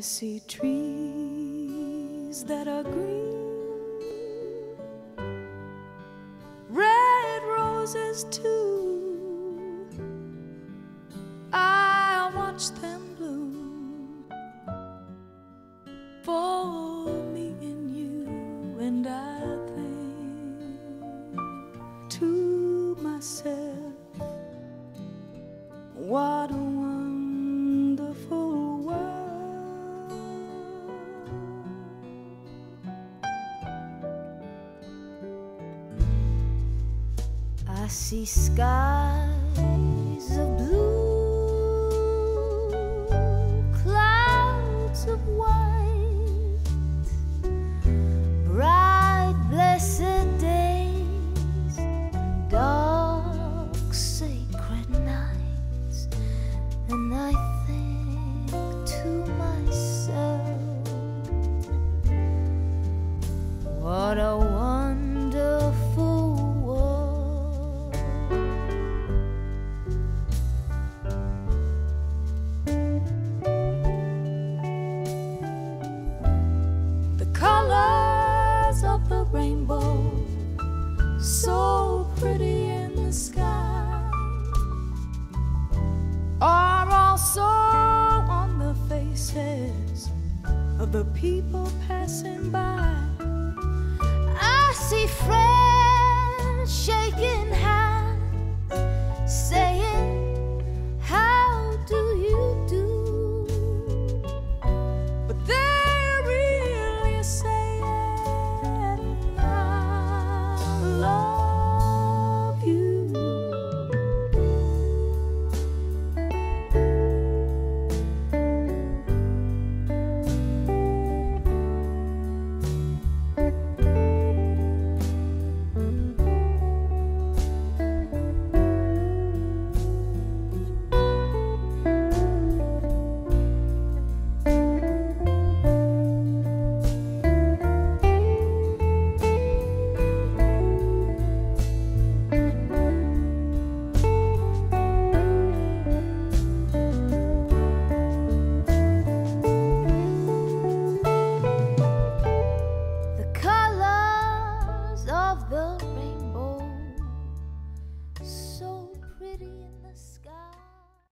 see trees that are green, red roses too. I watch them bloom for me and you, and I think to myself, what a wonderful world. I see skies of blue, clouds of white, bright blessed days, dark sacred nights, and I think to myself, what a wonderful world. The colors of the rainbow, so pretty in the sky, are also on the faces of the people passing by. I see friends